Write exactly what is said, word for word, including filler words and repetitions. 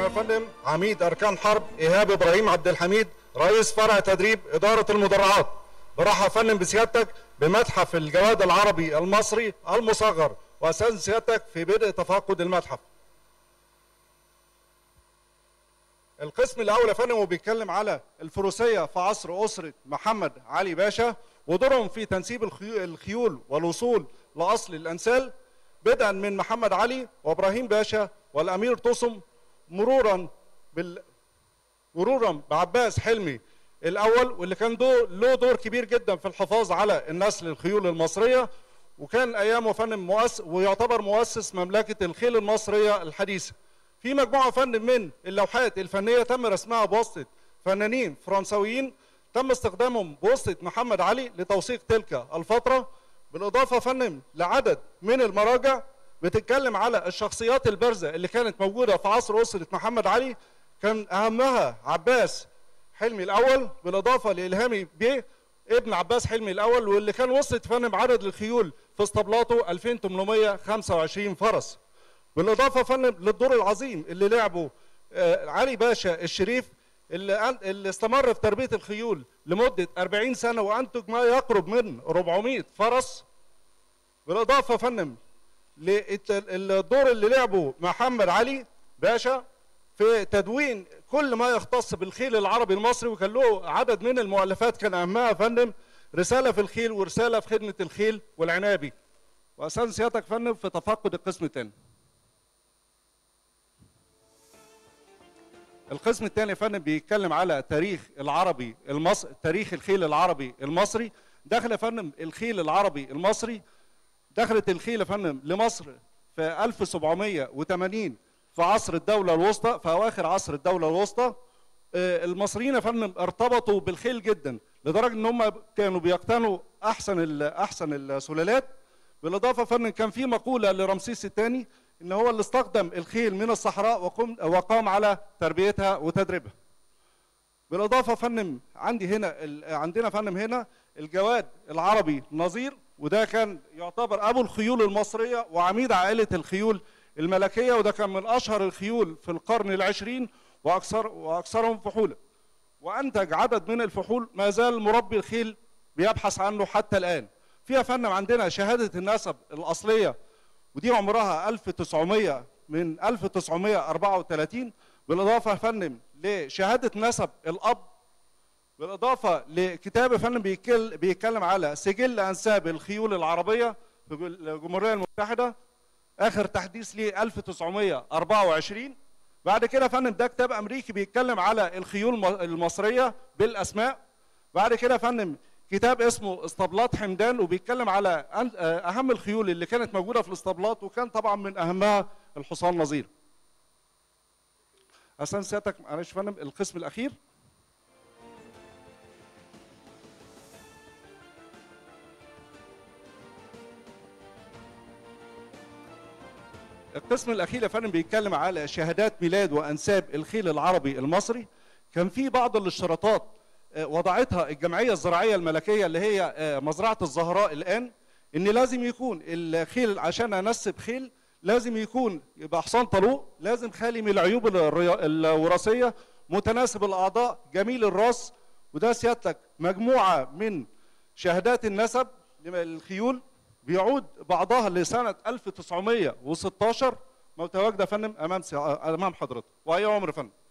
يا فندم عميد أركان حرب إيهاب إبراهيم عبد الحميد، رئيس فرع تدريب إدارة المدرعات. برحب يا فندم بسيادتك بمتحف الجواد العربي المصري المصغر، وأستاذن سيادتك في بدء تفقد المتحف. القسم الأول يا فندم وبيتكلم على الفروسية في عصر أسرة محمد علي باشا، ودورهم في تنسيب الخيول والوصول لأصل الأنسال، بدءا من محمد علي وإبراهيم باشا والأمير طسم، مرورا بال مرورا بعباس حلمي الأول، واللي كان دو... له دور كبير جدا في الحفاظ على النسل الخيول المصرية، وكان أيامه فندم مؤسس ويعتبر مؤسس مملكة الخيل المصرية الحديثة. في مجموعة فندم من اللوحات الفنية تم رسمها بواسطة فنانين فرنسويين تم استخدامهم بواسطة محمد علي لتوثيق تلك الفترة، بالإضافة فندم لعدد من المراجع بتتكلم على الشخصيات البارزة اللي كانت موجودة في عصر أسرة محمد علي، كان أهمها عباس حلمي الأول، بالإضافة لإلهامي بيه ابن عباس حلمي الأول، واللي كان وصلت فندم عدد الخيول في اسطبلاته ألفين وثمانمائة وخمسة وعشرين فرس. بالإضافة فندم للدور العظيم اللي لعبه علي باشا الشريف، اللي اللي استمر في تربية الخيول لمدة أربعين سنة وأنتج ما يقرب من أربعمائة فرس. بالإضافة فندم للدور اللي لعبه محمد علي باشا في تدوين كل ما يختص بالخيل العربي المصري، وكان له عدد من المؤلفات كان أهمها فندم رسالة في الخيل ورسالة في خدمة الخيل والعناية بيه. وأستاذن سيادتك فندم في تفقد القسم الثاني. القسم الثاني يا فندم بيتكلم على تاريخ العربي المصري، تاريخ الخيل العربي المصري. دخل يا فندم الخيل العربي المصري، دخلت الخيل يا فندم لمصر في ألف وسبعمائة وثمانين في عصر الدولة الوسطى، في أواخر عصر الدولة الوسطى. المصريين يا فندم ارتبطوا بالخيل جدا لدرجة إن هم كانوا بيقتنوا أحسن أحسن السلالات. بالإضافة يا فندم كان في مقولة لرمسيس الثاني إن هو اللي استخدم الخيل من الصحراء وقام وقام على تربيتها وتدريبها. بالإضافة فندم عندي هنا عندنا فندم هنا الجواد العربي نظير، وده كان يعتبر أبو الخيول المصرية وعميد عائلة الخيول الملكية، وده كان من أشهر الخيول في القرن العشرين وأكثر وأكثرهم فحولة، وأنتج عدد من الفحول ما زال مربي الخيل بيبحث عنه حتى الآن. فيها فندم عندنا شهادة النسب الأصلية، ودي عمرها ألف وتسعمائة من ألف وتسعمائة وأربعة وثلاثين، بالإضافة يا فندم لشهادة نسب الأب، بالإضافة لكتاب يا فندم بيتكلم على سجل أنساب الخيول العربية في الجمهورية المتحدة، آخر تحديث ليه ألف وتسعمائة وأربعة وعشرين. بعد كده يا فندم ده كتاب أمريكي بيتكلم على الخيول المصرية بالأسماء. بعد كده يا فندم كتاب اسمه اسطبلات حمدان، وبيتكلم على أهم الخيول اللي كانت موجودة في الاسطبلات، وكان طبعا من أهمها الحصان نظير. أستاذن سيادتك معلش يا فندم القسم الأخير. القسم الأخير يا فندم بيتكلم على شهادات ميلاد وأنساب الخيل العربي المصري. كان في بعض الاشتراطات وضعتها الجمعية الزراعية الملكية اللي هي مزرعة الزهراء الآن، إن لازم يكون الخيل عشان أنسب خيل لازم يكون يبقى حصان طلوق، لازم خالي من العيوب الوراثية، متناسب الأعضاء، جميل الراس. وده سيادتك مجموعة من شهادات النسب للخيول بيعود بعضها لسنة ألف وتسعمائة وستة عشر، متواجدة فندم أمام أمام حضرتك. وأي عمر فندم.